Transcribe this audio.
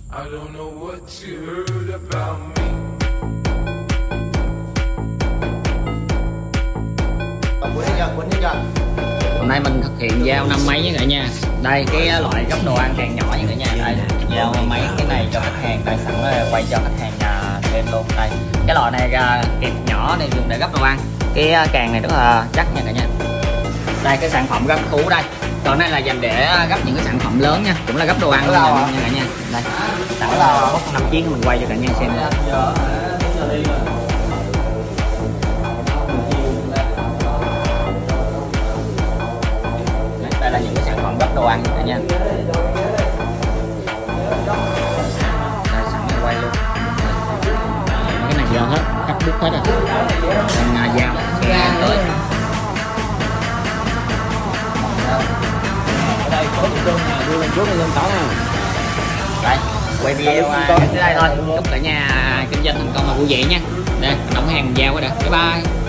I don't know what you heard about me. Quýnh chưa? Hôm nay mình thực hiện giao năm mấy với cả nha. Đây cái loại gấp đồ ăn càng nhỏ như cả nha. Đây giao mấy cái này cho khách hàng. Đây sẵn quay cho khách hàng xem luôn. Đây cái loại này kẹp nhỏ này dùng để gấp đồ ăn. Cái càng này rất là chắc nha cả nhà. Đây cái sản phẩm gấp thú đây. Còn này là dành để gấp những cái sản phẩm lớn nha, cũng là gấp đồ ăn luôn nha cả nhà. Đây sẵn là bốc 5 chiếc mình quay cho cả nhà xem. Đây là những cái sản phẩm gấp đồ ăn cả nha. Đây sẵn mình quay luôn. Cái này giờ hết, cắt đứt hết rồi. Mình dao sẽ tới. Đây số địa phương này đưa lên trước lên có nè. Đây quay video tới đây thôi. Chúc cả nhà kinh doanh thành công và vui vẻ nha. Đây mình đóng hàng giao quá đã. Bye bye.